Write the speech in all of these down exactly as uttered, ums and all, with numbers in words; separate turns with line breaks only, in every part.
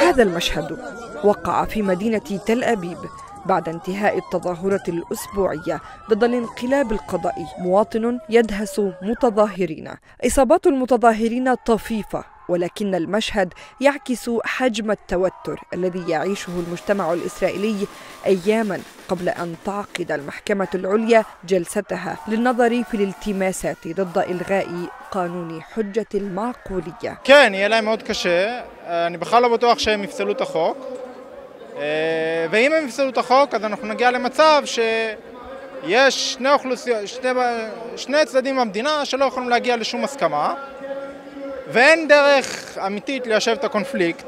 هذا المشهد وقع في مدينة تل أبيب بعد انتهاء التظاهرة الأسبوعية ضد الانقلاب القضائي. مواطن يدهس متظاهرين. إصابات المتظاهرين طفيفة، ولكن المشهد يعكس حجم التوتر الذي يعيشه المجتمع الإسرائيلي أياما قبل أن تعقد المحكمة العليا جلستها للنظر في الالتماسات ضد إلغاء قانون حجة المعقولية.
כן, יהיה להם מאוד קשה. אני בכלל לא בטוח שהם יפסלו את החוק. ואם הם יפסלו את החוק, אז אנחנו נגיע למצב שיש שני אוכלוסיות, שני, שני צדדים במדינה שלא יכולים להגיע לשום הסכמה, ואין דרך אמיתית ליישב את הקונפליקט,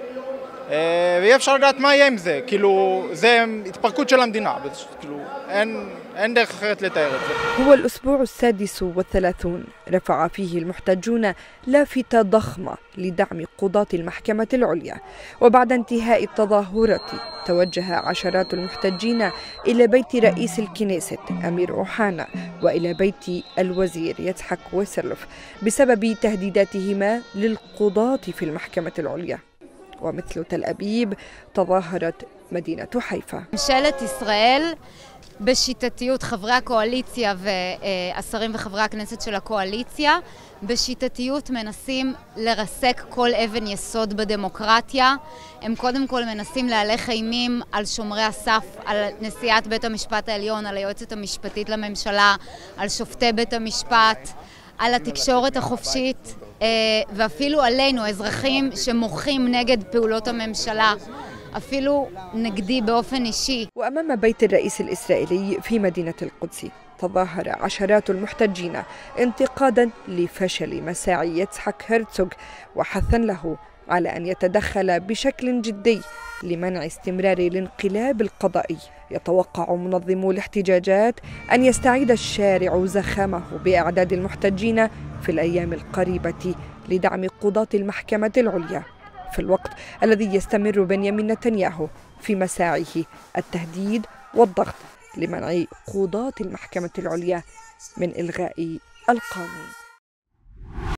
ואי אפשר לדעת מה יהיה עם זה. כאילו, זה התפרקות של המדינה, כאילו, אין, אין דרך אחרת לתאר את זה.
هو الأسبوع السادس والثلاثون رفع فيه المحتجون لافتة ضخمة لدعم قضاة المحكمة العليا، وبعد انتهاء التظاهرة توجه عشرات المحتجين إلى بيت رئيس الكنيست أمير أوحانا وإلى بيت الوزير يتحك ويسرلف بسبب تهديداتهما للقضاة في المحكمة العليا. ومثل تل أبيب تظاهرت مدينة حيفا.
ממשלת ישראל בשיטתיות, חברי הקואליציה והשרים וחברי הכנסת של הקואליציה בשיטתיות מנסים לרסק כל אבן יסוד בדמוקרטיה. הם קודם כל מנסים להלך אימים על שומרי הסף, על נשיאת בית המשפט העליון, על היועצת המשפטית לממשלה, על שופטי בית המשפט, על התקשורת החופשית ואפילו עלינו, אזרחים שמוחים נגד פעולות הממשלה, אפילו נגדי באופן אישי.
وأمام بيت الرئيس الإسرائيلي في مدينة القدس تظاهر عشرات المحتجين انتقادا لفشل مساعي يتحك هرتزوغ، وحثا له على أن يتدخل بشكل جدي لمنع استمرار الانقلاب القضائي. يتوقع منظمو الاحتجاجات أن يستعيد الشارع زخامه بإعداد المحتجين في الأيام القريبة لدعم قضاة المحكمة العليا، في الوقت الذي يستمر بنيامين نتنياهو في مساعيه التهديد والضغط لمنع قضاة المحكمة العليا من إلغاء القانون.